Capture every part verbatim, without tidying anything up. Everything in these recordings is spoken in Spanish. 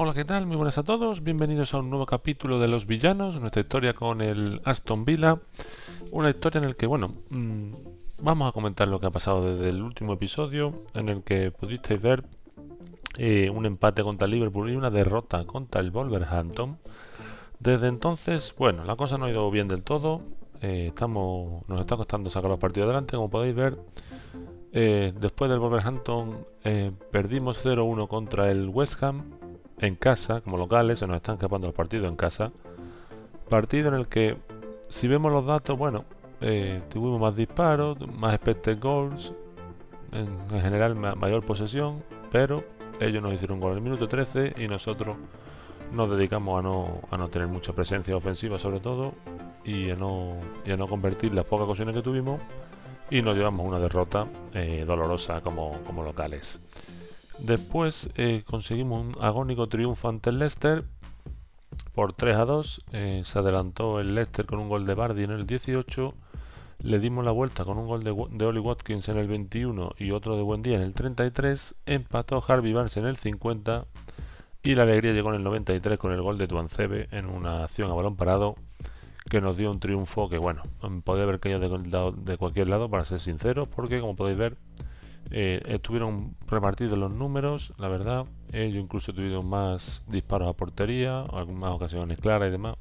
Hola, ¿qué tal? Muy buenas a todos. Bienvenidos a un nuevo capítulo de Los Villanos, nuestra historia con el Aston Villa. Una historia en la que, bueno, mmm, vamos a comentar lo que ha pasado desde el último episodio, en el que pudisteis ver eh, un empate contra el Liverpool y una derrota contra el Wolverhampton. Desde entonces, bueno, la cosa no ha ido bien del todo. Eh, estamos, nos está costando sacar los partidos adelante, como podéis ver. Eh, después del Wolverhampton eh, perdimos cero uno contra el West Ham en casa, como locales, se nos están escapando los partidos en casa. Partido en el que, si vemos los datos, bueno, eh, tuvimos más disparos, más expected goals, en, en general ma mayor posesión, pero ellos nos hicieron un gol en el minuto trece y nosotros nos dedicamos a no, a no tener mucha presencia ofensiva sobre todo y a no, y a no convertir las pocas ocasiones que tuvimos y nos llevamos una derrota eh, dolorosa como, como locales. Después eh, conseguimos un agónico triunfo ante el Leicester por tres a dos. Eh, se adelantó el Leicester con un gol de Vardy en el dieciocho. Le dimos la vuelta con un gol de, de Oli Watkins en el veintiuno y otro de Buendía en el treinta y tres. Empató Harvey Barnes en el cincuenta. Y la alegría llegó en el noventa y tres con el gol de Tuancebe en una acción a balón parado que nos dio un triunfo que, bueno, podía haber caído de, de cualquier lado, para ser sinceros, porque como podéis ver, eh, estuvieron repartidos los números, la verdad. Ellos incluso tuvieron más disparos a portería, algunas ocasiones claras y demás.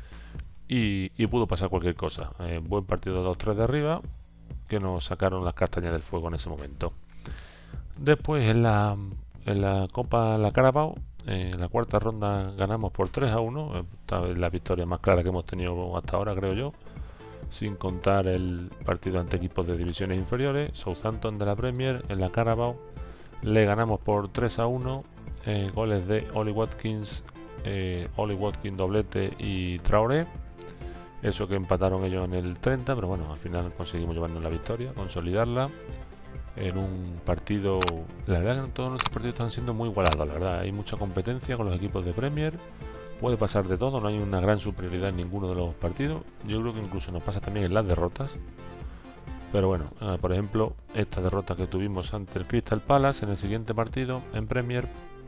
Y, y pudo pasar cualquier cosa. Eh, buen partido de los tres de arriba, que nos sacaron las castañas del fuego en ese momento. Después en la, en la Copa La Carabao, en la cuarta ronda ganamos por tres a uno. Esta es la victoria más clara que hemos tenido hasta ahora, creo yo, sin contar el partido ante equipos de divisiones inferiores. Southampton de la Premier, en la Carabao le ganamos por tres a uno, eh, goles de Oli Watkins, eh, Oli Watkins doblete y Traoré. Eso que empataron ellos en el treinta, pero bueno, al final conseguimos llevarnos la victoria, consolidarla en un partido. La verdad que todos nuestros partidos están siendo muy igualados, la verdad. Hay mucha competencia con los equipos de Premier. Puede pasar de todo, no hay una gran superioridad en ninguno de los partidos. Yo creo que incluso nos pasa también en las derrotas. Pero bueno, eh, por ejemplo, esta derrota que tuvimos ante el Crystal Palace en el siguiente partido en Premier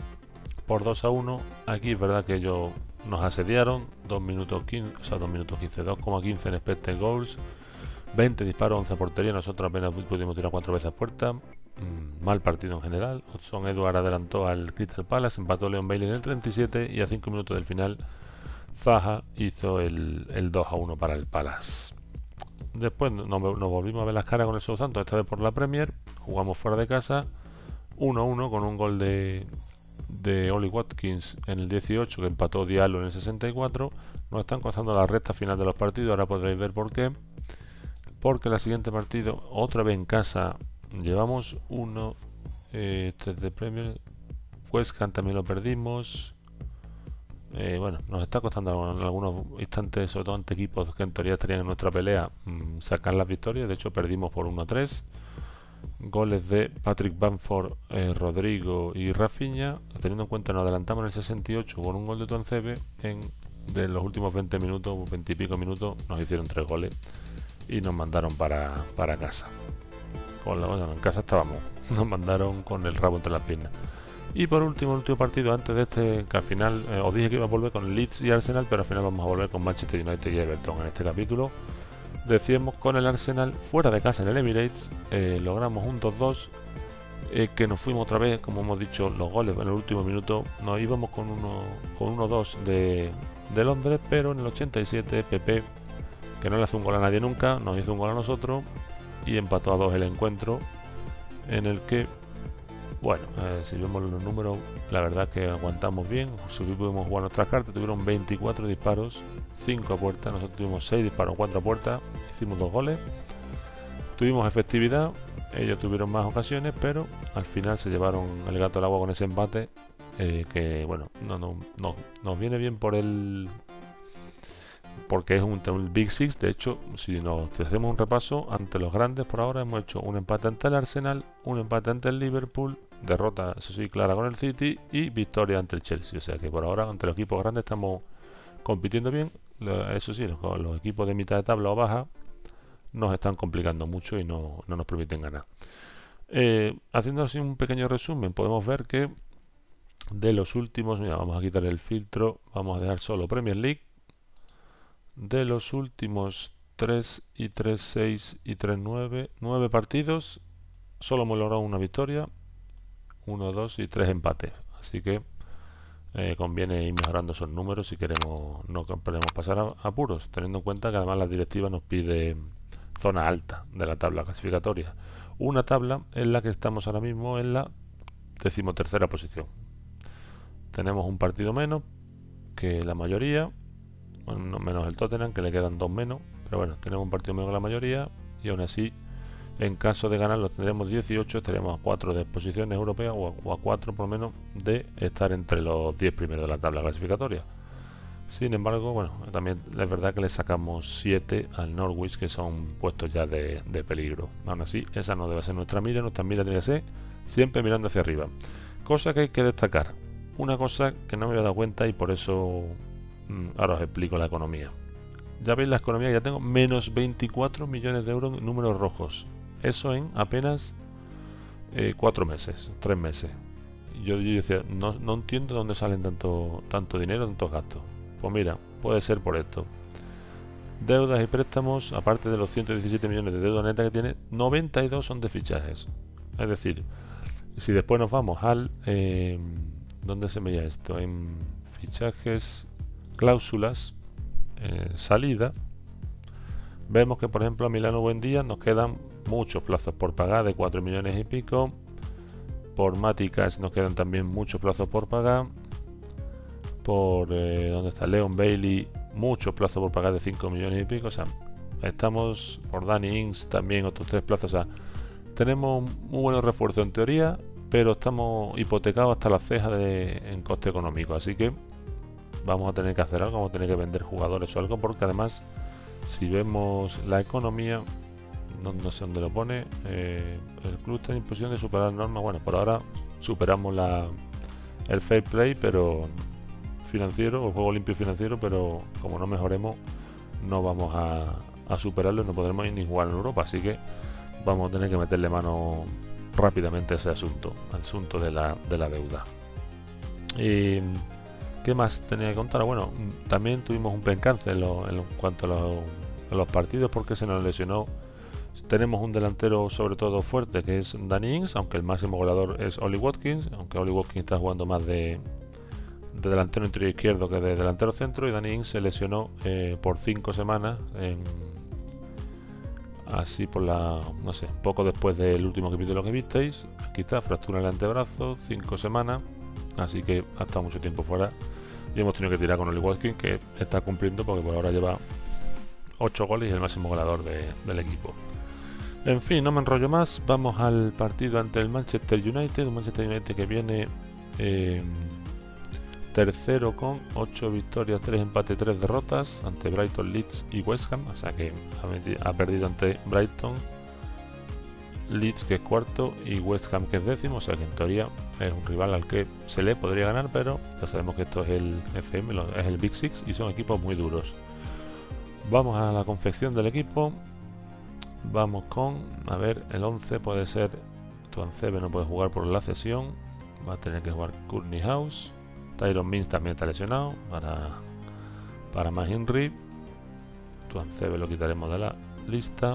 por dos a uno. Aquí es verdad que ellos nos asediaron, dos minutos quince, o sea, dos minutos quince, dos coma quince en expected goals, veinte disparos, once a portería. Nosotros apenas pudimos tirar cuatro veces a puerta. Mm, mal partido en general. Son Edward adelantó al Crystal Palace, empató Leon Bailey en el treinta y siete y a cinco minutos del final Zaha hizo el, el dos a uno para el Palace. Después nos, nos volvimos a ver las caras con el Southampton, esta vez por la Premier. Jugamos fuera de casa, uno a uno con un gol de, de Oli Watkins en el dieciocho, que empató Diallo en el sesenta y cuatro. Nos están costando la recta final de los partidos, ahora podréis ver por qué. Porque el siguiente partido, otra vez en casa, llevamos uno, eh, este de Premier. West Ham también lo perdimos. Eh, bueno, nos está costando en algunos instantes, sobre todo ante equipos que en teoría estarían en nuestra pelea, mmm, sacar las victorias. De hecho, perdimos por uno a tres. Goles de Patrick Bamford, eh, Rodrigo y Rafinha. Teniendo en cuenta, nos adelantamos en el sesenta y ocho con un gol de Tuancebe. En de los últimos veinte minutos, veinte y pico minutos, nos hicieron tres goles y nos mandaron para, para casa. Con la, bueno, en casa estábamos, nos mandaron con el rabo entre las piernas. Y por último, el último partido antes de este, que al final eh, os dije que iba a volver con Leeds y Arsenal, pero al final vamos a volver con Manchester United y Everton en este capítulo. Decíamos con el Arsenal fuera de casa en el Emirates, eh, logramos un dos dos, eh, que nos fuimos otra vez, como hemos dicho, los goles en el último minuto. Nos íbamos con uno con uno dos de, de Londres, pero en el ochenta y siete Pepe, que no le hace un gol a nadie nunca, nos hizo un gol a nosotros y empató a dos el encuentro, en el que, bueno, eh, si vemos los números, la verdad que aguantamos bien, pudimos jugar nuestras cartas. Tuvieron veinticuatro disparos, cinco a puerta, nosotros tuvimos seis disparos, cuatro a puerta, hicimos dos goles, tuvimos efectividad, ellos tuvieron más ocasiones, pero al final se llevaron el gato al agua con ese empate, eh, que bueno, no, no, no, nos viene bien por el... porque es un, un Big Six. De hecho, si nos si hacemos un repaso ante los grandes, por ahora hemos hecho un empate ante el Arsenal, un empate ante el Liverpool, derrota, eso sí, clara con el City y victoria ante el Chelsea. O sea que por ahora ante los equipos grandes estamos compitiendo bien. Eso sí, los, los equipos de mitad de tabla o baja nos están complicando mucho y no, no nos permiten ganar. Eh, haciendo así un pequeño resumen, podemos ver que De los últimos, mira, vamos a quitar el filtro, vamos a dejar solo Premier League. De los últimos tres y tres seis y tres nueve, nueve partidos, solo hemos logrado una victoria, uno dos y tres empates. Así que eh, conviene ir mejorando esos números si queremos no queremos pasar a apuros, teniendo en cuenta que además la directiva nos pide zona alta de la tabla clasificatoria. Una tabla en la que estamos ahora mismo en la decimotercera posición. Tenemos un partido menos que la mayoría, bueno, menos el Tottenham, que le quedan dos menos, pero bueno, tenemos un partido menos que la mayoría y aún así, en caso de ganar, los tendremos dieciocho, estaremos a cuatro de posiciones europeas o a, o a cuatro por lo menos de estar entre los diez primeros de la tabla clasificatoria. Sin embargo, bueno, también es verdad que le sacamos siete al Norwich, que son puestos ya de, de peligro. Aún así, esa no debe ser nuestra mira, nuestra mira tiene que ser siempre mirando hacia arriba. Cosa que hay que destacar, una cosa que no me había dado cuenta y por eso mmm, ahora os explico la economía. Ya veis la economía, ya tengo menos veinticuatro millones de euros en números rojos. Eso en apenas eh, cuatro meses, tres meses. Yo, yo decía, no, no entiendo dónde salen tanto, tanto dinero, tantos gastos. Pues mira, puede ser por esto. Deudas y préstamos, aparte de los ciento diecisiete millones de deuda neta que tiene, noventa y dos son de fichajes. Es decir, si después nos vamos al... Eh, ¿dónde se veía esto? En fichajes, cláusulas, eh, salida. Vemos que, por ejemplo, a Milano Buendía nos quedan muchos plazos por pagar, de cuatro millones y pico. Por Maticas nos quedan también muchos plazos por pagar. Por, eh, ¿dónde está? Leon Bailey, muchos plazos por pagar de cinco millones y pico. O sea, estamos por Danny Ings también otros tres plazos. O sea, tenemos muy buenos refuerzos en teoría, pero estamos hipotecados hasta la ceja de, en coste económico. Así que vamos a tener que hacer algo, vamos a tener que vender jugadores o algo, porque además, si vemos la economía, no, no sé dónde lo pone, eh, el club está en posición de superar normas. Bueno, por ahora superamos la, el fair play, pero financiero, el juego limpio financiero, pero como no mejoremos, no vamos a, a superarlo y no podremos ir ni jugar en Europa. Así que vamos a tener que meterle mano rápidamente a ese asunto, asunto de la, de la deuda. Y ¿qué más tenía que contar? Bueno, también tuvimos un percance en, lo, en, lo, en cuanto a, lo, a los partidos, porque se nos lesionó. Tenemos un delantero sobre todo fuerte, que es Danny Ings, aunque el máximo goleador es Ollie Watkins, aunque Ollie Watkins está jugando más de, de delantero interior izquierdo que de delantero centro, y Danny Ings se lesionó eh, por cinco semanas, en, así por la, no sé, poco después del último capítulo que visteis. Aquí está, fractura en el antebrazo, cinco semanas, así que ha estado mucho tiempo fuera y hemos tenido que tirar con Ollie Watkins, que está cumpliendo porque por ahora lleva ocho goles y es el máximo goleador de, del equipo. En fin, no me enrollo más, vamos al partido ante el Manchester United, un Manchester United que viene eh, tercero con ocho victorias, tres empates, tres derrotas ante Brighton, Leeds y West Ham, o sea que ha, ha perdido ante Brighton, Leeds que es cuarto y West Ham que es décimo, o sea que en teoría es un rival al que se le podría ganar, pero ya sabemos que esto es el F M, es el Big Six y son equipos muy duros. Vamos a la confección del equipo. Vamos con, a ver, el once puede ser, Tuancebe no puede jugar por la cesión, va a tener que jugar Courtney House, Tyron Mings también está lesionado para, para McHenry, Tuancebe lo quitaremos de la lista,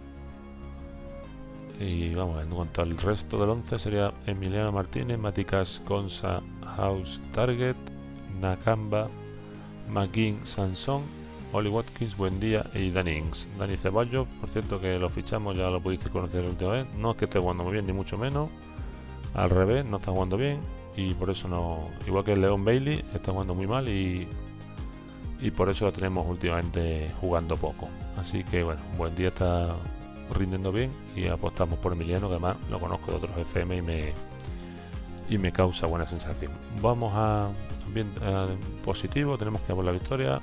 y vamos, en cuanto al resto del once sería Emiliano Martínez, Maticas, Konsa, House, Target, Nakamba, McGinn, Sansón, Ollie Watkins, Buendía y Danny Ings. Dani Ceballos, por cierto que lo fichamos, ya lo pudiste conocer la última vez. No es que esté jugando muy bien, ni mucho menos. Al revés, no está jugando bien. Y por eso no. Igual que Leon Bailey, está jugando muy mal y. Y por eso lo tenemos últimamente jugando poco. Así que bueno, Buendía está rindiendo bien y apostamos por Emiliano, que además lo conozco de otros F M y me. Y me causa buena sensación. Vamos a. Bien, a positivo, tenemos que ir por la victoria.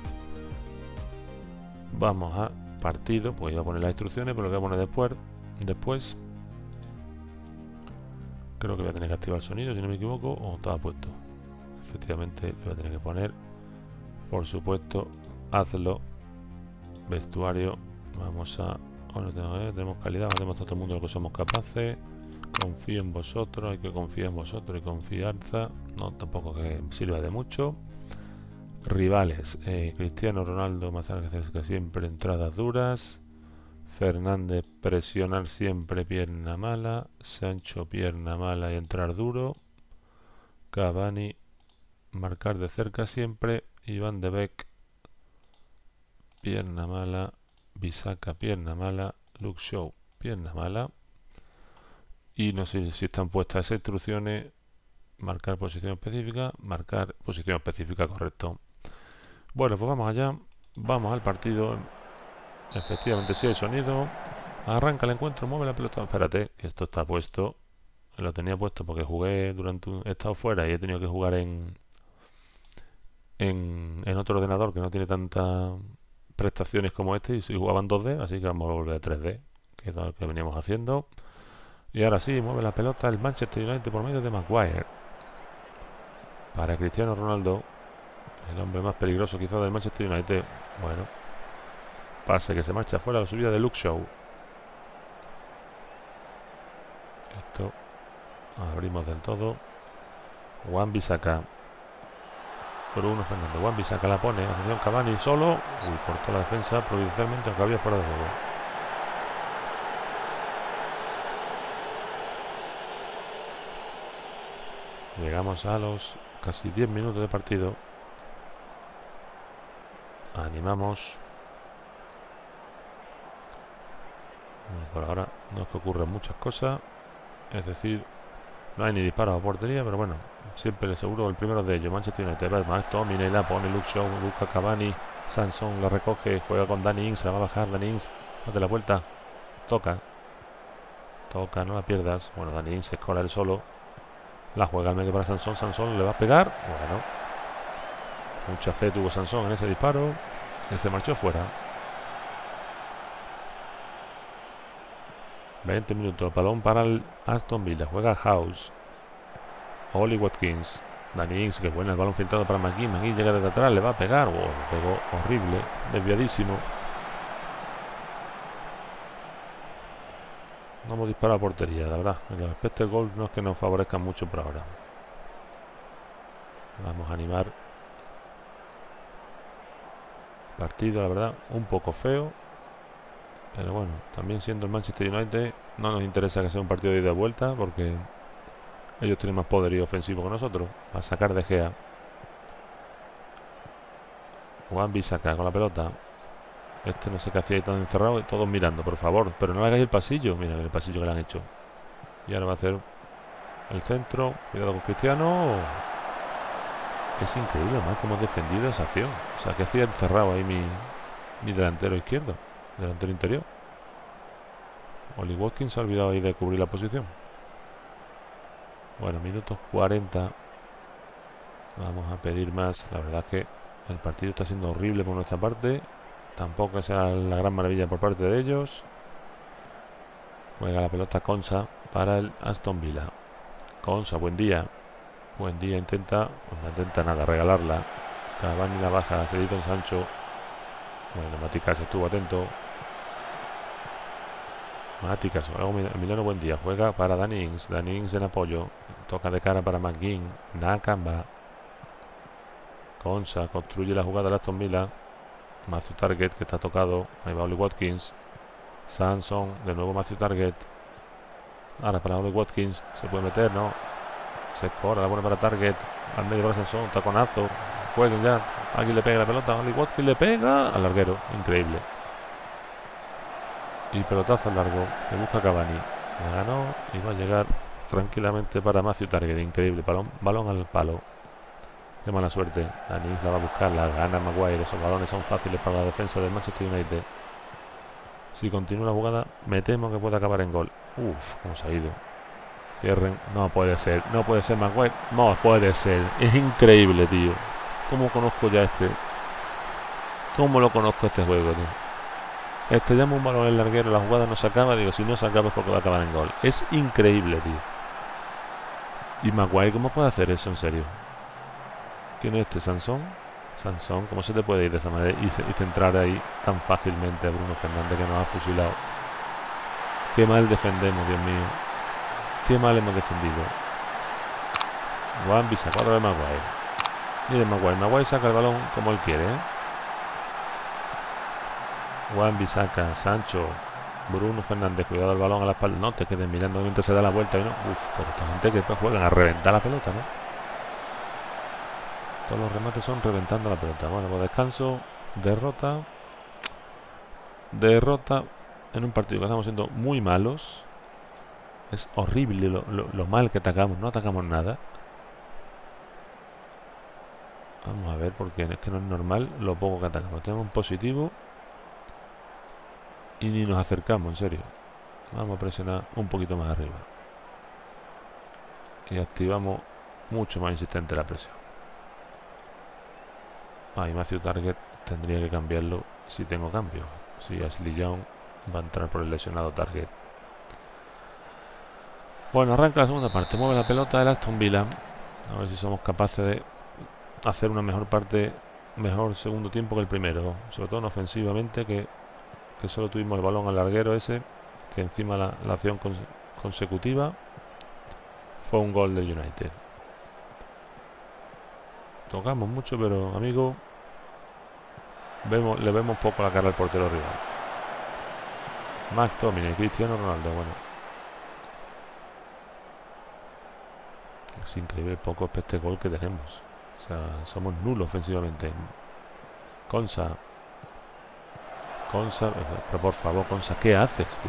Vamos a partido, pues iba a poner las instrucciones, pero lo voy a poner después. Después, creo que voy a tener que activar el sonido, si no me equivoco, o estaba puesto. Efectivamente, lo voy a tener que poner. Por supuesto, hazlo. Vestuario, vamos a. Bueno, tenemos, eh, tenemos calidad, vamos a demostrar a todo el mundo lo que somos capaces. Confío en vosotros, hay que confiar en vosotros y confianza. No, tampoco que sirva de mucho. Rivales, eh, Cristiano Ronaldo, que siempre entradas duras. Fernández, presionar siempre, pierna mala. Sancho, pierna mala y entrar duro. Cavani, marcar de cerca siempre. Iván de Beek, pierna mala. Bisaca, pierna mala. Luke Shaw, pierna mala. Y no sé si están puestas esas instrucciones. Marcar posición específica, marcar posición específica, correcto. Bueno, pues vamos allá. Vamos al partido. Efectivamente, sí hay sonido. Arranca el encuentro, mueve la pelota. Espérate, que esto está puesto. Lo tenía puesto porque jugué durante un... He estado fuera y he tenido que jugar en... En, en otro ordenador que no tiene tantas prestaciones como este. Y si jugaban dos D, así que vamos a volver a tres D. Que es lo que veníamos haciendo. Y ahora sí, mueve la pelota el Manchester United por medio de Maguire. Para Cristiano Ronaldo, el hombre más peligroso quizá del Manchester United. Bueno, pase que se marcha fuera, la subida de Luke Shaw. Esto abrimos del todo. Wan-Bissaka. Bruno Fernández. Wan-Bissaka la pone. Atención, Cavani solo. Uy, cortó la defensa providencialmente, aunque había fuera de juego. Llegamos a los casi diez minutos de partido. Animamos. Por ahora no es que ocurran muchas cosas. Es decir, no hay ni disparos a portería, pero bueno, siempre le aseguro el primero de ellos. Manchester United, más Tomine, la pone Luke Shaw, busca Cavani, Sanson la recoge, juega con Danny Ings, la va a bajar Danny Ings, de la vuelta, toca, toca, no la pierdas. Bueno, Danny Ings se escola él solo, la juega al medio para Sanson, Sanson le va a pegar, bueno, mucha fe tuvo Sanson en ese disparo, que se marchó fuera. veinte minutos, balón para el Aston Villa, juega House, Oli Watkins, Danny Ings, que buena, el balón filtrado para McGinn, McGinn llega desde atrás, le va a pegar, oh, pegó horrible, desviadísimo. No hemos disparado a portería, la verdad, en los expected goals no es que nos favorezcan mucho por ahora. Vamos a animar. Partido, la verdad, un poco feo. Pero bueno, también siendo el Manchester United, no nos interesa que sea un partido de ida y vuelta, porque ellos tienen más poderío ofensivo que nosotros. A sacar de Gea. Wan-Bissaka con la pelota. Este no sé qué hacía ahí tan encerrado y todos mirando, por favor. Pero no le hagáis el pasillo. Mira el pasillo que le han hecho. Y ahora va a hacer el centro. Cuidado con Cristiano. Es increíble, más como hemos defendido esa acción. O sea, que hacía encerrado ahí mi, mi delantero izquierdo. Delantero interior. Oli Watkins se ha olvidado ahí de cubrir la posición. Bueno, minutos cuarenta. Vamos a pedir más. La verdad es que el partido está siendo horrible por nuestra parte. Tampoco sea la gran maravilla por parte de ellos. Juega la pelota Konsa para el Aston Villa. Konsa, buen día. Buen día, intenta. Pues no intenta nada, regalarla. Cavani la baja, seguido en Sancho. Bueno, Maticas estuvo atento. Maticas, luego Emiliano buen día. Juega para Danny Ings. Danny Ings en apoyo. Toca de cara para McGinn. Nakamba. Konsa construye la jugada de Aston Villa. Matthew Target que está tocado. Ahí va Oli Watkins. Sanson, de nuevo Matthew Target. Ahora para Oli Watkins. Se puede meter, ¿no? Se escora, la pone para Target. Al medio para Sanson. Taconazo. Jueguen ya. Alguien le pega la pelota. Oli Watkins le pega al larguero. Increíble. Y pelotazo al largo. Que busca Cavani. Le ganó y va a llegar tranquilamente para Matthew Target. Increíble. Balón, balón al palo. Qué mala suerte. Danny la va a buscar. La gana Maguire. Esos balones son fáciles para la defensa del Manchester United. Si continúa la jugada, me temo que puede acabar en gol. Uf, cómo se ha ido. Cierren. No puede ser. No puede ser Maguire. No puede ser. Es increíble, tío. ¿Cómo conozco ya este? ¿Cómo lo conozco este juego, tío? Este llama un balón en el larguero. La jugada no se acaba. Digo, si no se acaba es porque va a acabar en gol. Es increíble, tío. ¿Y Maguire cómo puede hacer eso, en serio? ¿Quién es este? ¿Sansón? Sansón, ¿cómo se te puede ir de esa manera y, y centrar ahí tan fácilmente a Bruno Fernández que nos ha fusilado? Qué mal defendemos, Dios mío. Qué mal hemos defendido. Wan-Bissaka, otra vez Maguire. Miren Maguire, Maguire saca el balón como él quiere, ¿eh? Wan-Bissaka, Sancho, Bruno Fernández, cuidado el balón a la espalda. No te quedes mirando mientras se da la vuelta y no. Uf, pero esta gente que después juegan a reventar la pelota, ¿no? Todos los remates son reventando la pelota. Bueno, pues descanso, derrota. Derrota en un partido que estamos siendo muy malos. Es horrible lo, lo, lo mal que atacamos. No atacamos nada. Vamos a ver, porque es que no es normal lo poco que atacamos. Tenemos un positivo y ni nos acercamos, en serio. Vamos a presionar un poquito más arriba y activamos mucho más insistente la presión. Ah, y Matthew Target tendría que cambiarlo si tengo cambio. Si Ashley Young va a entrar por el lesionado Target. Bueno, arranca la segunda parte. Mueve la pelota el Aston Villa. A ver si somos capaces de hacer una mejor parte, mejor segundo tiempo que el primero. Sobre todo en ofensivamente, que, que solo tuvimos el balón al larguero ese, que encima la, la acción cons consecutiva fue un gol del United. Tocamos mucho, pero amigo, vemos, le vemos poco la cara al portero rival. McTominay, Cristiano Ronaldo, bueno. Es increíble poco este gol que tenemos. O sea, somos nulos ofensivamente. Konsa. Konsa, pero por favor, Konsa, ¿qué haces, tío?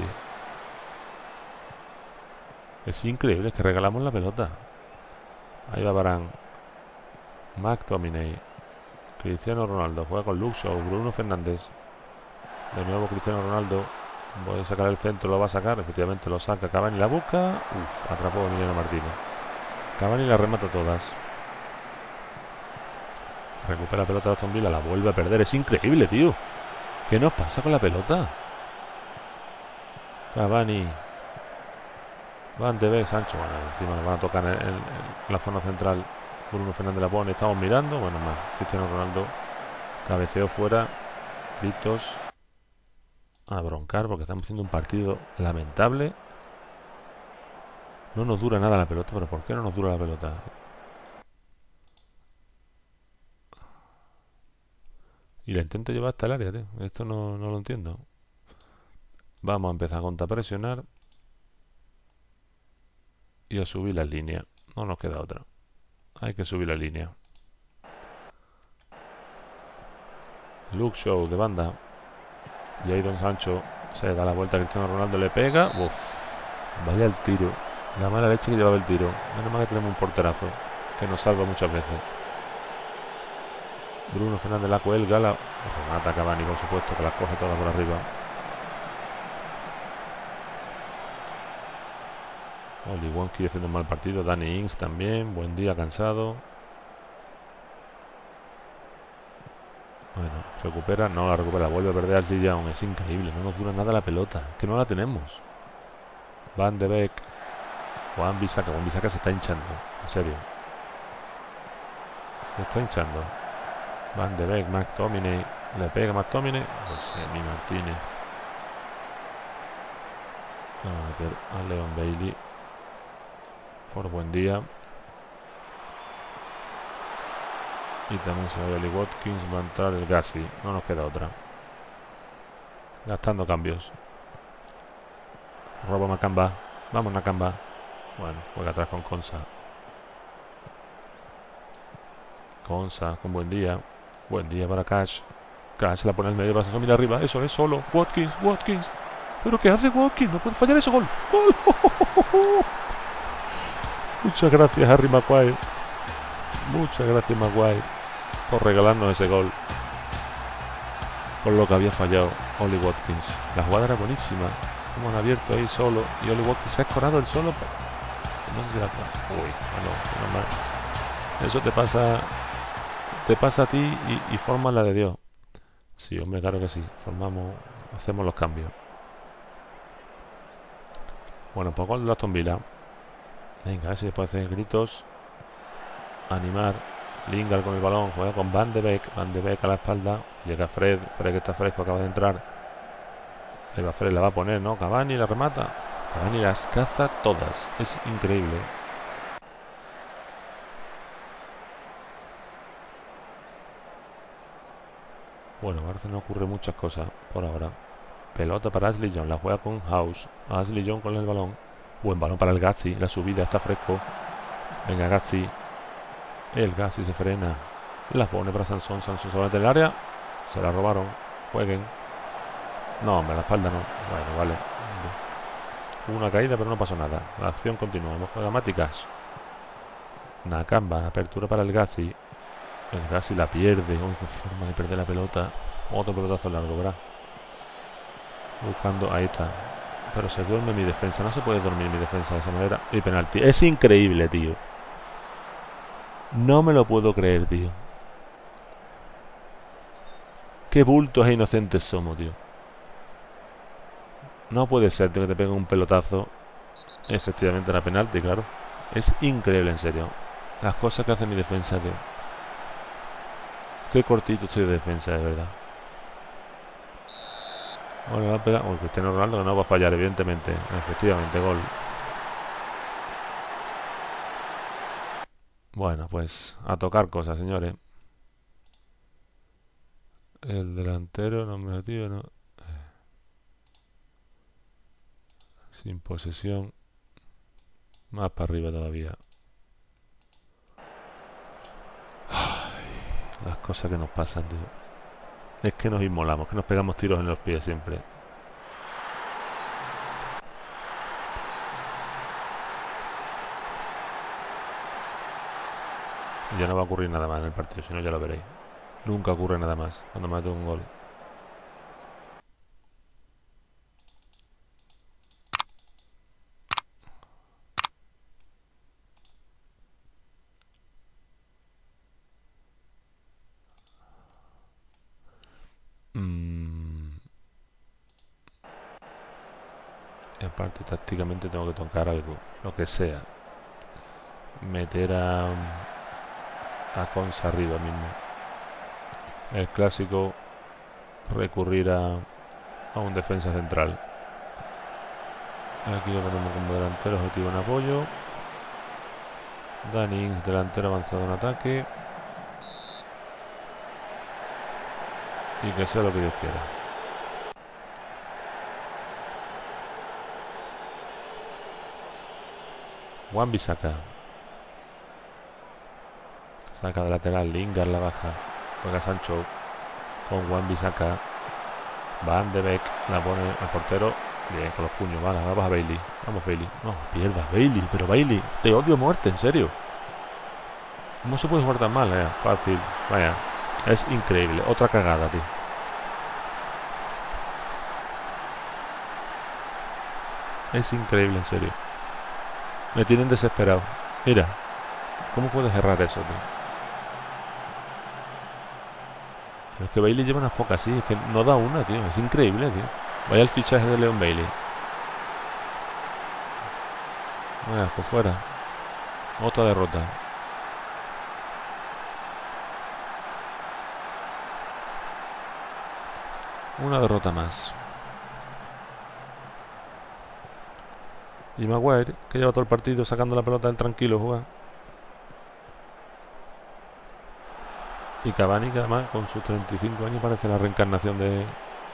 Es increíble, es que regalamos la pelota. Ahí va Varane. McTominay. Cristiano Ronaldo. Juega con Luke Shaw. Bruno Fernández. De nuevo Cristiano Ronaldo. Voy a sacar el centro, lo va a sacar. Efectivamente lo saca. Cavani la busca. Uf, atrapó a Emiliano Martínez. Cavani la remata todas. Recupera la pelota de Aston Villa. La vuelve a perder. Es increíble, tío. ¿Qué nos pasa con la pelota? Cavani. Van de Beek, Sancho. Bueno, encima nos van a tocar en, en, en la zona central. Bruno Fernández la pone. Estamos mirando. Bueno, más. Cristiano Ronaldo cabeceó fuera. Gritos a broncar porque estamos haciendo un partido lamentable. No nos dura nada la pelota. ¿Pero por qué no nos dura la pelota? Y la intento llevar hasta el área, tío. Esto no, no lo entiendo. Vamos a empezar a contrapresionar y a subir la línea. No nos queda otra. Hay que subir la línea. Luke Shaw de banda. Jadon Sancho se da la vuelta a Cristiano Ronaldo, le pega. Uf, vaya el tiro. La mala leche que llevaba el tiro. Menos mal que tenemos un porterazo que nos salva muchas veces. Bruno Fernández la cuelga, la remata Cavani, por supuesto, que las coge todas por arriba. Oli Wonky haciendo un mal partido. Danny Ings también, buen día, cansado. Bueno, recupera, no la recupera, vuelve a perder al Young. Es increíble, no nos dura nada la pelota, que no la tenemos. Van de Beek. Wan-Bissaka, Wan-Bissaka se está hinchando, en serio. Se está hinchando. Van de Beek, McTominay, le pega McTominay. José Mi Martínez. Vamos a meter a Leon Bailey. Por buen día. Y también se va Oli Watkins, va a entrar el Gassi. No nos queda otra. Gastando cambios. Robo Nakamba. Vamos Nakamba. Bueno, juega atrás con Konsa. Konsa con buen día. Buen día para Cash. Cash la pone en medio, vas a mira arriba. Eso es solo. Watkins, Watkins. ¿Pero qué hace Watkins? No puede fallar ese gol. ¡Gol! Muchas gracias, Harry Maguire. Muchas gracias, Maguire, por regalarnos ese gol. Por lo que había fallado Oli Watkins. La jugada era buenísima. Hemos abierto ahí solo. Y Oli Watkins se ha escorado el solo. No sé si la... Uy, bueno, no mal. Eso te pasa... Te pasa a ti y, y formas la de Dios. Sí, hombre, claro que sí. Formamos... Hacemos los cambios. Bueno, pues gol de Aston Villa. Venga, a ver si se puede hacer gritos. Animar. Lingard con el balón. Juega con Van de Beek. Van de Beek a la espalda. Llega Fred. Fred que está fresco. Acaba de entrar. Le va Fred, la va a poner, ¿no? Cavani la remata. Cavani las caza todas. Es increíble. Bueno, parece que no ocurre muchas cosas por ahora. Pelota para Ashley Young. La juega con House. Ashley Young con el balón. Buen balón para el Gazzi. La subida está fresco. Venga, Gazzi. El Gazzi se frena. La pone para Sansón. Sansón se va del área. Se la robaron. Jueguen. No, hombre, la espalda no. Bueno, vale. Hubo una caída, pero no pasó nada. La acción continúa. Hemos jugado dramáticas. Nakamba. Apertura para el Gazzi. El Gazzi la pierde. Uy, qué forma de perder la pelota. Otro pelotazo largo, ¿verdad? Buscando. Ahí está. Pero se duerme mi defensa. No se puede dormir mi defensa de esa manera. Y penalti. Es increíble, tío. No me lo puedo creer, tío. Qué bultos e inocentes somos, tío. No puede ser, tío, que te peguen un pelotazo. Efectivamente era penalti, claro. Es increíble, en serio. Las cosas que hace mi defensa, tío. Qué cortito estoy de defensa, de verdad. Bueno, va a pegar. Oh, Cristiano Ronaldo no va a fallar, evidentemente. Efectivamente, gol. Bueno, pues a tocar cosas, señores. El delantero, nominativo, no. Sin posesión. Más para arriba todavía. Ay, las cosas que nos pasan, tío. Es que nos inmolamos, que nos pegamos tiros en los pies siempre. Y ya no va a ocurrir nada más en el partido, si no ya lo veréis. Nunca ocurre nada más cuando mate un gol. Mm. Y aparte tácticamente tengo que tocar algo, lo que sea. Meter a... a Consa arriba mismo. El clásico, recurrir a, a un defensa central. Aquí lo tenemos como delantero objetivo en apoyo. Dani Ings, delantero avanzado en ataque. Y que sea lo que Dios quiera. Wan-Bissaka. Saca de lateral, Lingard la baja. Juega Sancho con Wan-Bissaka. Van de Beek la pone al portero. Bien, con los puños, vale, ahora vas a Bailey. Vamos, Bailey. No, pierdas, Bailey. Pero Bailey, te odio a muerte, en serio. ¿Cómo se puede jugar tan mal? Eh? Fácil, vaya. Es increíble. Otra cagada, tío. Es increíble, en serio. Me tienen desesperado. Mira. ¿Cómo puedes errar eso, tío? Pero es que Bailey lleva unas pocas, sí. Es que no da una, tío. Es increíble, tío. Vaya el fichaje de Leon Bailey. Vaya, por fuera. Otra derrota. Una derrota más. Y Maguire, que lleva todo el partido sacando la pelota del tranquilo jugar. Y Cavani, que además con sus treinta y cinco años parece la reencarnación de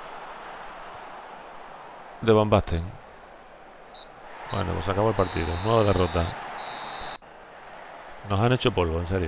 de Van Basten. Bueno, pues acabó el partido. Nueva derrota. Nos han hecho polvo, en serio.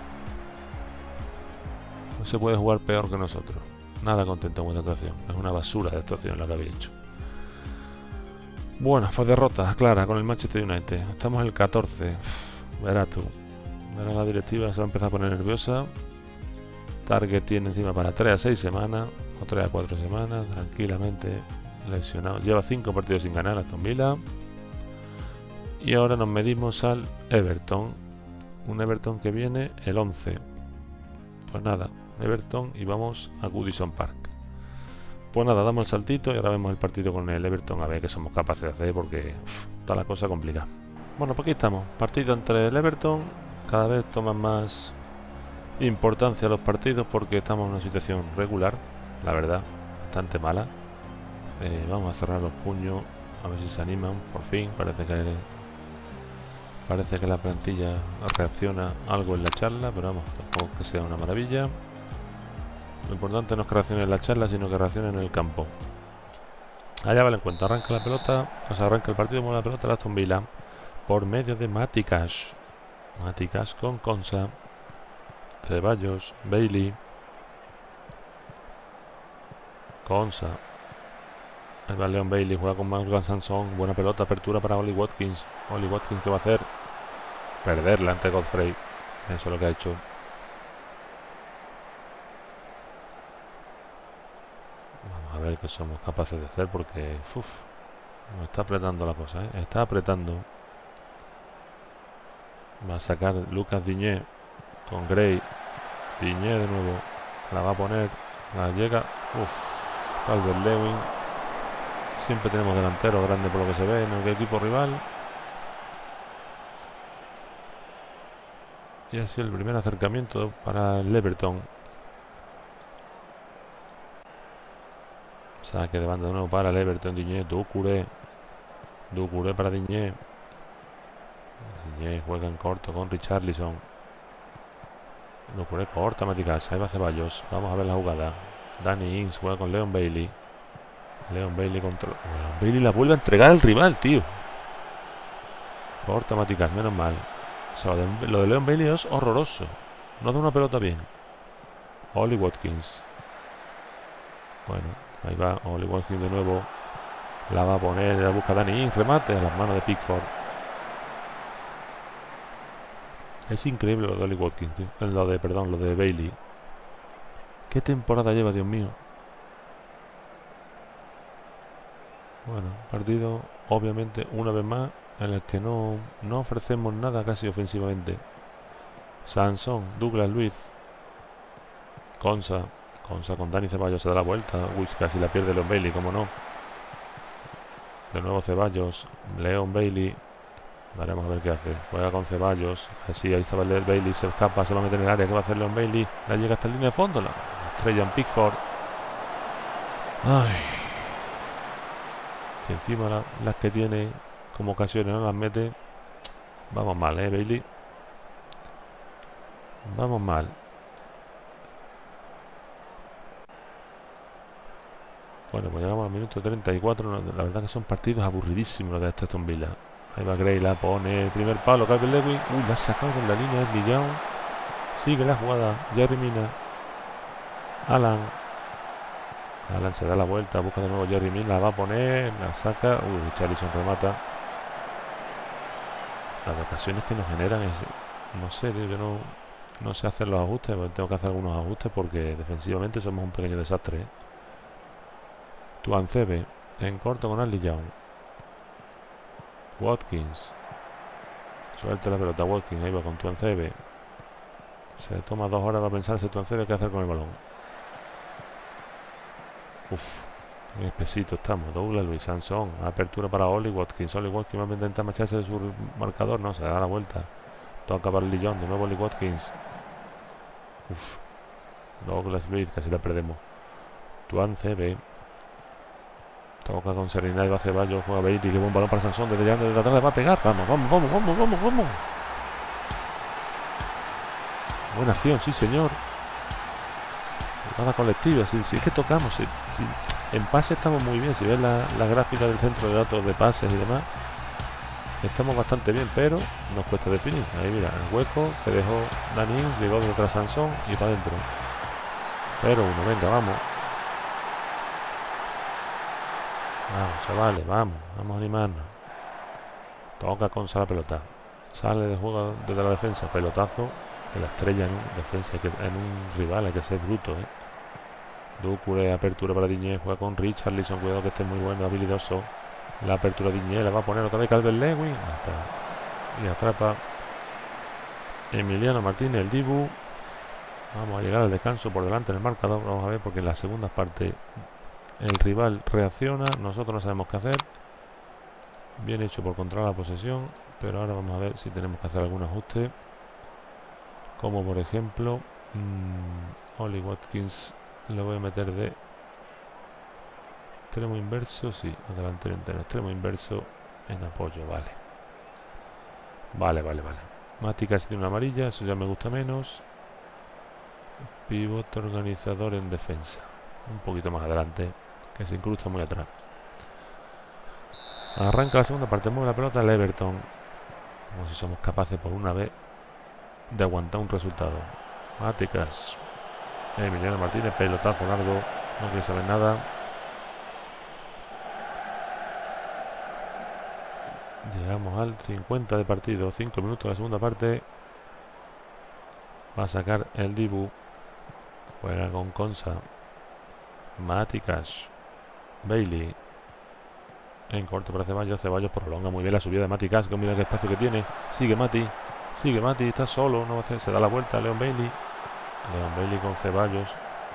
No se puede jugar peor que nosotros. Nada contento con esta actuación. Es una basura de actuación la que había hecho. Bueno, pues derrota clara con el Manchester United. Estamos en el catorce. Verás tú. Verás la directiva, se va a empezar a poner nerviosa. Target tiene encima para tres a seis semanas. O tres a cuatro semanas. Tranquilamente lesionado. Lleva cinco partidos sin ganar Aston Villa. Y ahora nos medimos al Everton. Un Everton que viene el once. Pues nada, Everton y vamos a Goodison Park. Pues nada, damos el saltito y ahora vemos el partido con el Everton a ver qué somos capaces de hacer porque uf, está la cosa complicada. Bueno, pues aquí estamos. Partido entre el Everton. Cada vez toman más importancia los partidos porque estamos en una situación regular, la verdad, bastante mala. Eh, vamos a cerrar los puños A ver si se animan, por fin. Parece que parece que la plantilla reacciona algo en la charla, pero vamos, tampoco que sea una maravilla. Lo importante no es que reaccione en la charla, sino que reaccione en el campo. Allá va el encuentro, arranca la pelota, o sea, arranca el partido, mueve la pelota, la Aston Villa, por medio de Matty Cash. Matty Cash con Konsa, Ceballos, Bailey, Konsa. Ahí va Leon Bailey, juega con Morgan Sanson, buena pelota, apertura para Oli Watkins. Oli Watkins, ¿qué va a hacer? Perderla ante Godfrey. Eso es lo que ha hecho. Vamos a ver qué somos capaces de hacer porque uf, nos está apretando la cosa, ¿eh? Está apretando. Va a sacar Lucas Digne con Gray. Digne de nuevo. La va a poner. La llega. Uff. Calvert Lewin. Siempre tenemos delantero grande por lo que se ve en el equipo rival. Y ha sido el primer acercamiento para el Everton. Saque de banda de nuevo para el Everton. Digne. Doucouré. Doucouré para Digne. Digne juega en corto con Richarlison. Doucouré corta Matty Cash. Ahí va Ceballos. Vamos a ver la jugada. Danny Ings juega con Leon Bailey. Leon Bailey contra... Leon Bailey la vuelve a entregar al rival, tío. Corta Matty Cash, menos mal. O sea, lo de, lo de Leon Bailey es horroroso. No da una pelota bien. Oli Watkins. Bueno, ahí va Oli Watkins de nuevo. La va a poner, la busca Danny Ings. Remate a las manos de Pickford. Es increíble lo de Oli Watkins, tío. Lo de, perdón, lo de Bailey. ¿Qué temporada lleva, Dios mío? Bueno, partido, obviamente, una vez más, en el que no, no ofrecemos nada casi ofensivamente. Sanson, Douglas Luiz, Konsa, Konsa con Dani Ceballos se da la vuelta. Uy, casi la pierde Leon Bailey, como no. De nuevo Ceballos, Leon Bailey. Veremos a ver qué hace. Juega con Ceballos. Así, ahí estaba el Bailey, se escapa, se va a meter en el área. ¿Qué va a hacer Leon Bailey? La llega hasta la línea de fondo. La estrella en Pickford. Ay. Si encima la, las que tiene como ocasiones no las mete. Vamos mal, eh, Bailey. Vamos mal. Bueno, pues llegamos al minuto treinta y cuatro. La verdad que son partidos aburridísimos los de este Aston Villa. Ahí va Gray, la pone el primer palo, Calvert Lewin. Uy, la ha sacado con la línea de Young. Sigue la jugada. Jerry Mina. Alan. Alan se da la vuelta, busca de nuevo Jerry Mina, la va a poner, la saca. Uy, Richarlison remata. Las ocasiones que nos generan es, no sé, tío, yo no, no sé hacer los ajustes, tengo que hacer algunos ajustes porque defensivamente somos un pequeño desastre, ¿eh? Tuancebe en corto con Ashley Young. Watkins. Suelta la pelota Watkins, ahí va con Tuancebe. Se toma dos horas para pensarse Tuancebe qué hacer con el balón. Uf, qué espesito estamos. Douglas Luiz, Sanson, apertura para Oli Watkins. Oli Watkins va a intentar marcharse de su marcador, no, se da la vuelta. Toca para Lillon, de nuevo Oli Watkins. Uf, Douglas Luiz, casi la perdemos. Tuancebe. Toca con serenidad y va Ceballos, juega Bailey, que buen balón para Sansón, desde allá, desde atrás le va a pegar. Vamos, vamos, vamos, vamos, vamos, vamos. Buena acción, sí señor. Jugada colectiva, si, si es que tocamos, si, si, en pase estamos muy bien, si ves la, la gráfica del centro de datos de pases y demás, estamos bastante bien, pero nos cuesta definir. Ahí mira, el hueco que dejó Danny Ings, llegó detrás Sansón y para adentro. Pero uno, venga, vamos. Vamos, chavales, vamos, vamos a animarnos. Toca Konsa la pelota. Sale de juego desde la defensa, pelotazo. Que la estrella en un defensa, hay que, en un rival, hay que ser bruto, ¿eh? Doucouré, apertura para Digne, juega con Richarlison, cuidado que esté muy bueno, habilidoso. La apertura de Digne, la va a poner otra vez Calvert Lewin. Y atrapa Emiliano Martínez, el Dibu. Vamos a llegar al descanso por delante en el marcador. Vamos a ver porque en la segunda parte el rival reacciona, nosotros no sabemos qué hacer. Bien hecho por controlar la posesión, pero ahora vamos a ver si tenemos que hacer algún ajuste. Como por ejemplo, mmm, Oli Watkins le voy a meter de extremo inverso, sí, o delantero entero, extremo inverso en apoyo, vale. Vale, vale, vale. Máticas tiene una amarilla, eso ya me gusta menos. Pivote organizador en defensa. Un poquito más adelante, que se incrusta muy atrás. Arranca la segunda parte, mueve la pelota el Everton. Como si somos capaces por una vez de aguantar un resultado. Máticas. Emiliano Martínez, pelotazo largo, no quiere saber nada. Llegamos al cincuenta de partido, cinco minutos de la segunda parte. Va a sacar el Dibu. Juega con Konsa. Máticas. Bailey. En corto para Ceballos. Ceballos prolonga muy bien la subida de Máticas. Mira qué espacio que tiene. Sigue Mati. Sigue Mati. Está solo. No va a hacer, se da la vuelta. Leon Bailey. Leon Bailey con Ceballos.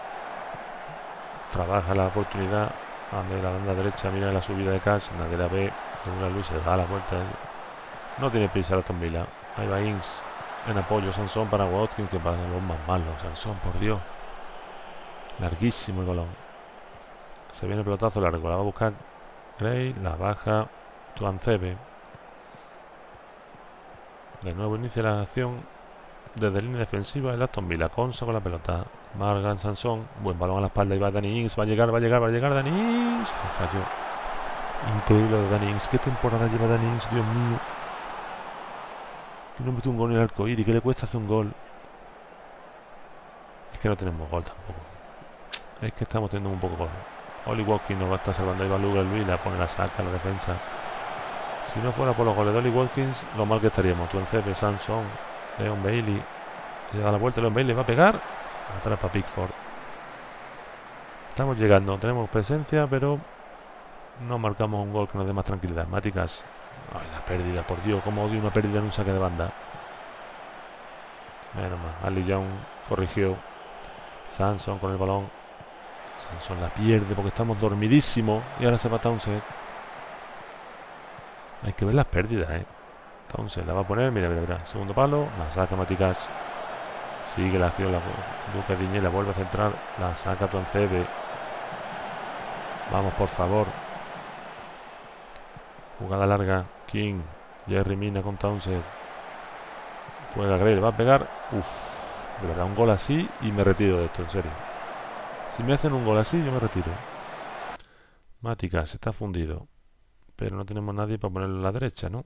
Trabaja la oportunidad. A la banda derecha. Mira la subida de Cash. Nadie la ve. Luis se da la vuelta. No tiene prisa el Aston Villa. Ahí va Ings. En apoyo. Sansón para Watkins. Que pasa los más malos. Sansón, por Dios. Larguísimo el balón. Se viene el pelotazo largo. La va a buscar Gray. La baja Tuancebe. De nuevo inicia la acción desde línea defensiva el Aston Villa. Konsa con la pelota. Morgan Sansón. Buen balón a la espalda. Y va Danny Ings. Va a llegar, va a llegar, va a llegar Danny Ings. Falló. Increíble de Danny Ings. ¿Qué temporada lleva Danny Ings? Dios mío. Que no mete un gol en el arcoíris. ¿Qué le cuesta hacer un gol? Es que no tenemos gol tampoco. Es que estamos teniendo un poco gol. Oli Watkins nos va a estar salvando. Ahí va Luger Luis. La pone, la saca, la defensa. Si no fuera por los goles de Oli Watkins, lo mal que estaríamos. Tuancebe, Sansón, Leon Bailey. Se da la vuelta. Leon Bailey va a pegar. Atrapa Pickford. Estamos llegando. Tenemos presencia, pero no marcamos un gol que nos dé más tranquilidad. Máticas. Ay, la pérdida, por Dios, como odio una pérdida en un saque de banda. Menos mal. Ali Young corrigió. Sansón con el balón. Sansón la pierde porque estamos dormidísimos. Y ahora se va Townsend. Hay que ver las pérdidas, eh. Townsend la va a poner. Mira, mira, mira. Segundo palo. La saca Máticas. Sigue la acción. La Lucas Diñé la vuelve a centrar. La saca Tuancebe. Vamos, por favor. Jugada larga. King. Jerry Mina con Townsend. Juega Gray. Le va a pegar. Uff. De verdad, un gol así y me retiro de esto, en serio. Si me hacen un gol así, yo me retiro. Máticas está fundido. Pero no tenemos nadie para ponerlo a la derecha, ¿no?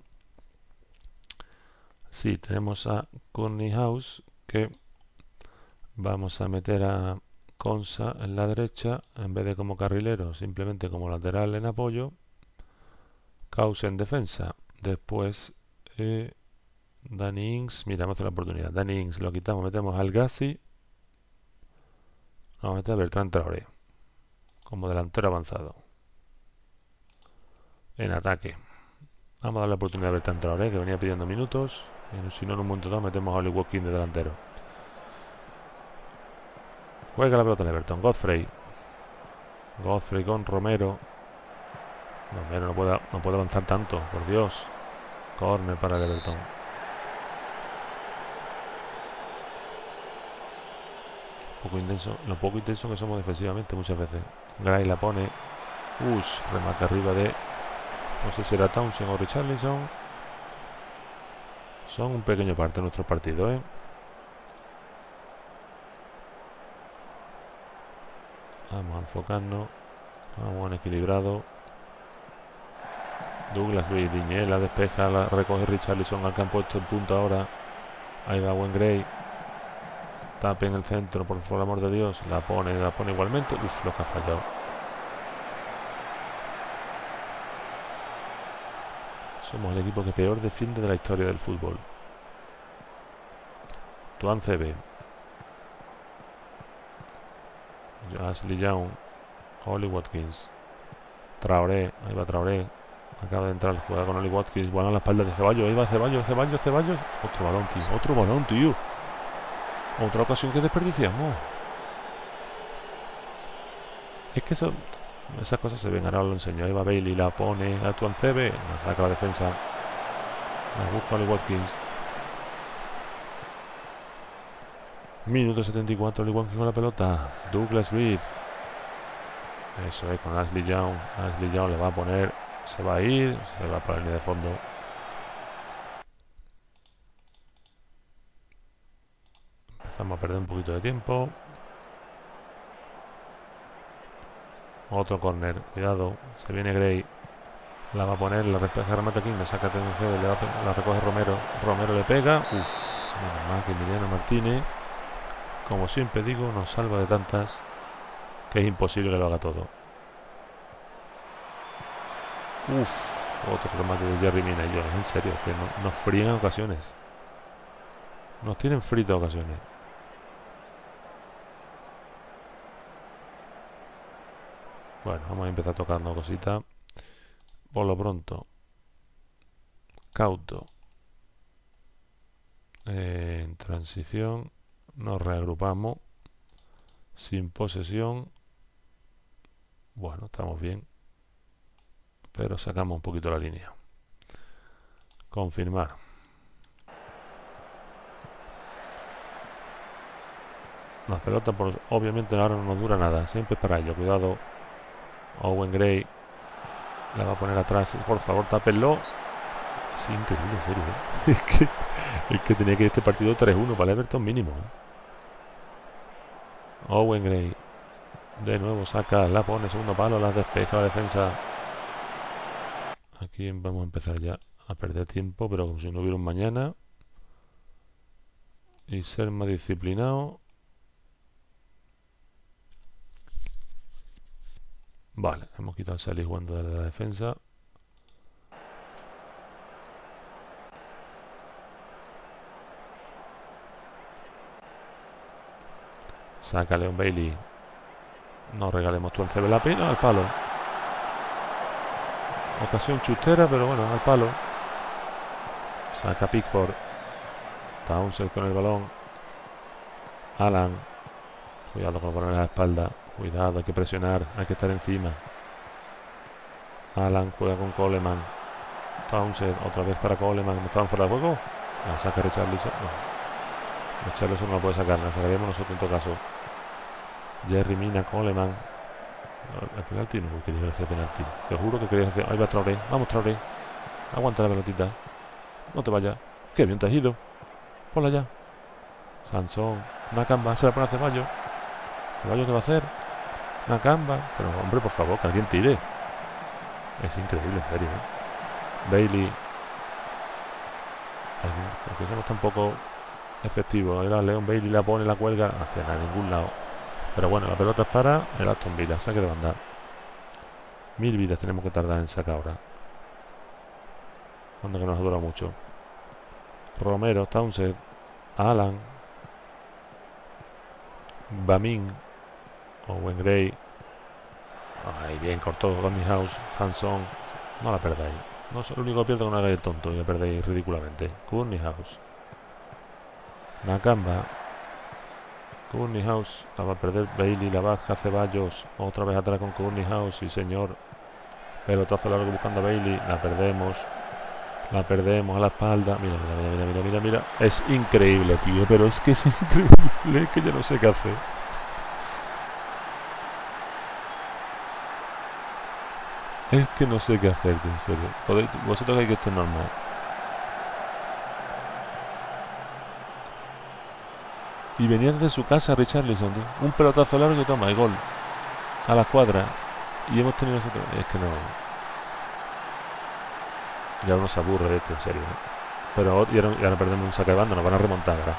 Sí, tenemos a Courtney House, que vamos a meter a Konsa en la derecha, en vez de como carrilero, simplemente como lateral en apoyo. Caus en defensa. Después eh, Danny Ings, mira, vamos a hacer la oportunidad. Danny Ings lo quitamos, metemos al Gassi. Vamos a meter a Bertrand Traoré como delantero avanzado. En ataque. Vamos a darle la oportunidad a Bertrand Traoré, que venía pidiendo minutos. Y si no, en un momento dado metemos a Oli Watkins de delantero. Juega la pelota de Everton. Godfrey. Godfrey con Romero. Romero no puede, no puede avanzar tanto, por Dios. Corner para el Everton. Poco intenso, lo poco intenso que somos defensivamente muchas veces. Gray la pone. Ush, remate arriba de... No sé si era Townsend o Richarlison. Son un pequeño parte de nuestro partido, ¿eh? Vamos a enfocarnos. Vamos en equilibrado. Douglas Luis, Diñé la despeja, la recoge Richarlison al que han puesto en punta ahora. Ahí va Wayne Gray. Tape en el centro, por, por el amor de Dios. La pone, la pone igualmente. Uf, lo que ha fallado. Somos el equipo que peor defiende de la historia del fútbol. Tuancebe. Ashley Young. Oli Watkins. Traoré. Ahí va Traoré. Acaba de entrar el jugador con Oli Watkins. Bueno, a la espalda de Ceballos. Ahí va Ceballos, Ceballos, Ceballos. Otro balón, tío. Otro balón, tío. Otra ocasión que desperdiciamos. Es que eso, esas cosas se ven. Ahora lo enseño. Ahí va Bailey. La pone a Tuancebe. La saca la defensa. La busca Oli Watkins. Minuto setenta y cuatro. Oli Watkins con la pelota. Douglas Luiz. Eso es, con Ashley Young. Ashley Young le va a poner, se va a ir, se va para la línea de fondo. Empezamos a perder un poquito de tiempo. Otro corner, cuidado, se viene Gray. La va a poner, la remata King, la saca atención, le va a, la recoge Romero. Romero le pega. Uf, menos mal que Emiliano Martínez, como siempre digo, nos salva de tantas que es imposible que lo haga todo. Uf, otro remate de Jerry Mina. Y yo, en serio, que no, nos fríen ocasiones. Nos tienen fritas ocasiones. Bueno, vamos a empezar tocando cositas. Por lo pronto, cauto. Eh, en transición, nos reagrupamos. Sin posesión. Bueno, estamos bien. Pero sacamos un poquito la línea. Confirmar. La pelota, por, obviamente, ahora no nos dura nada. Siempre es para ello. Cuidado. Owen Gray. La va a poner atrás. Por favor, tápenlo. Es increíble, en serio, ¿eh? es, que, es que tenía que ir este partido tres uno para el Everton mínimo, ¿eh? Owen Gray. De nuevo saca, la pone, segundo palo, la despeja la defensa. Aquí vamos a empezar ya a perder tiempo, pero como si no hubiera un mañana. Y ser más disciplinado. Vale, hemos quitado el salir jugando de la defensa. Saca Leon Bailey. No regalemos tú el C B la pena al palo. Ocasión chustera, pero bueno, al palo. Saca Pickford. Townsend con el balón. Alan. Cuidado con poner la espalda. Cuidado, hay que presionar, hay que estar encima. Alan juega con Coleman. Townsend, otra vez para Coleman. ¿No estaban fuera de juego? La saca Richarlison. No. Richarlison no la puede sacar, la sacaríamos nosotros en todo caso. Jerry Mina, Coleman. El penalti no quería hacer penalti. Te juro que quería hacer. Ahí va Traoré. Vamos, Traoré. Aguanta la pelotita. No te vayas. Qué bien te has ido. Ponla ya. Sansón. Nakamba. Se la pone a Ceballos. ¿Ceballos qué va a hacer? Nakamba. Pero hombre, por favor, que alguien tire. Es increíble, en serio, ¿eh? Bailey. Porque somos tan poco efectivos. Era Leon Bailey, la pone, la cuelga. Hacia nada, ningún lado. Pero bueno, la pelota es para el Aston Villa. Saque de banda. Mil vidas tenemos que tardar en sacar ahora. Cuando que nos ha durado mucho. Romero, Townsend, Alan, Bamin, Owen Gray. Ay, bien, cortó Rodney House, Sansón. No la perdáis. No es el único que pierde que no hagáis el tonto y la perdéis ridículamente. Courtney House. Nakamba. Courtney House. La va a perder Bailey. La baja Ceballos. Otra vez atrás con Courtney House. Sí, señor. Pelotazo largo buscando a Bailey. La perdemos. La perdemos a la espalda. Mira, mira, mira, mira, mira, mira. Es increíble, tío. Pero es que es increíble. Es que ya no sé qué hacer. Es que no sé qué hacer, en serio. Podéis, vosotros hay que estar normal. Y venían de su casa Richarlison, tío. Un pelotazo largo y toma, y gol. A la escuadra. Y hemos tenido nosotros. Es que no. Ya uno se aburre de esto, en serio, ¿eh? Pero y ahora, y ahora perdemos un saque de banda, nos van a remontar ahora.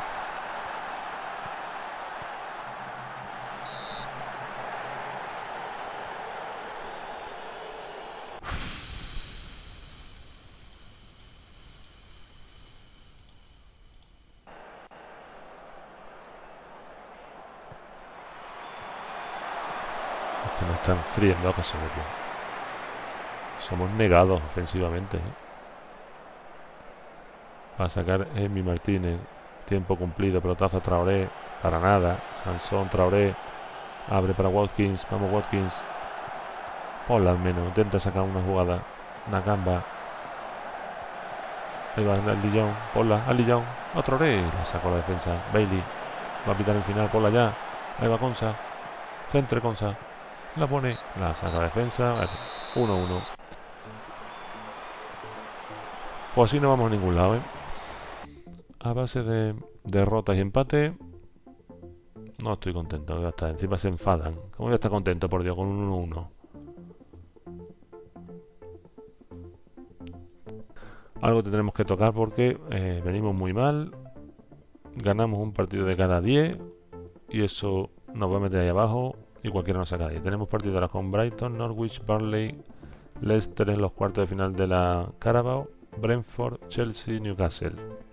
Es que nos están friendo ocasiones, tío. Somos negados ofensivamente, ¿eh? Va a sacar Emi Martínez. Tiempo cumplido. Pelotazo a Traoré. Para nada. Sansón, Traoré. Abre para Watkins. Vamos, Watkins. Ponla al menos. Intenta sacar una jugada. Nakamba. Ahí va al Lillón. Ponla. Al Lillón. A Traoré. La sacó la defensa. Bailey. Va a pitar el final. Ponla ya. Ahí va Consa. Centre Consa. La pone, la saca defensa. uno uno. Pues así no vamos a ningún lado, ¿eh? A base de derrotas y empate. No estoy contento. Ya está. Encima se enfadan. ¿Cómo voy a estar contento, por Dios, con un uno uno? Algo tendremos que tocar porque eh, venimos muy mal. Ganamos un partido de cada diez. Y eso nos va a meter ahí abajo. Y cualquiera nos saca diez. Tenemos partidos ahora con Brighton, Norwich, Burnley, Leicester en los cuartos de final de la Carabao, Brentford, Chelsea, Newcastle.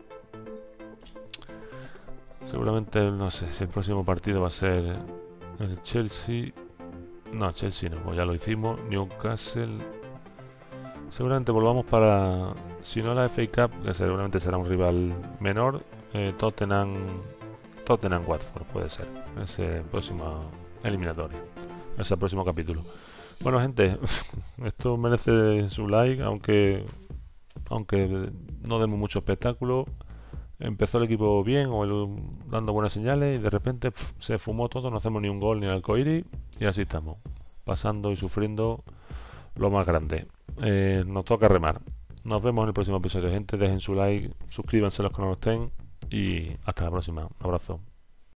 Seguramente, no sé si el próximo partido va a ser el Chelsea. No, Chelsea no, pues ya lo hicimos. Newcastle. Seguramente volvamos para, si no la F A Cup, que seguramente será un rival menor. Eh, Tottenham, Tottenham Watford puede ser. Ese próximo eliminatorio. Ese próximo capítulo. Bueno, gente, esto merece su like, aunque aunque no demos mucho espectáculo. Empezó el equipo bien o el, dando buenas señales y de repente pf, se fumó todo, no hacemos ni un gol ni al arcoíris y así estamos, pasando y sufriendo lo más grande. Eh, nos toca remar. Nos vemos en el próximo episodio, gente. Dejen su like, suscríbanse los que no lo estén y hasta la próxima. Un abrazo.